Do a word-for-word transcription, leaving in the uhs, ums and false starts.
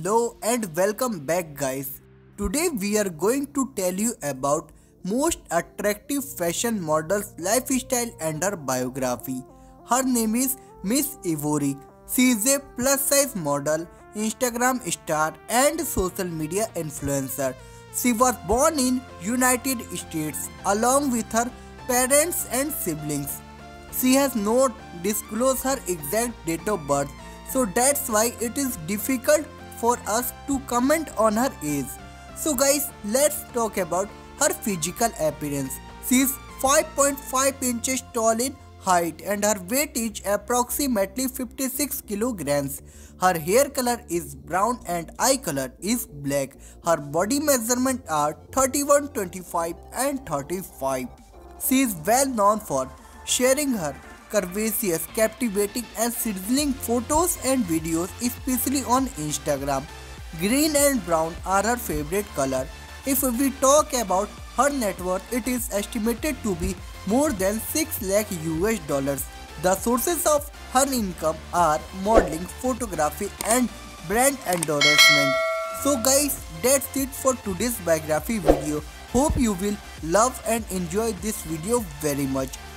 Hello and welcome back guys. Today we are going to tell you about most attractive fashion models lifestyle and her biography. Her name is Miss Ivory. She is a plus size model, Instagram star and social media influencer. She was born in United States along with her parents and siblings. She has not disclosed her exact date of birth, so that's why it is difficult for us to comment on her age. So guys, let's talk about her physical appearance. She is five point five inches tall in height and her weight is approximately fifty-six kilograms. Her hair color is brown and eye color is black. Her body measurement are thirty-one, twenty-five and thirty-five. She is well known for sharing her curvaceous, captivating and sizzling photos and videos, especially on Instagram. Green and brown are her favorite color. If we talk about her net worth, it is estimated to be more than six lakh U S dollars. The sources of her income are modeling, photography and brand endorsement. So guys, that's it for today's biography video. Hope you will love and enjoy this video very much.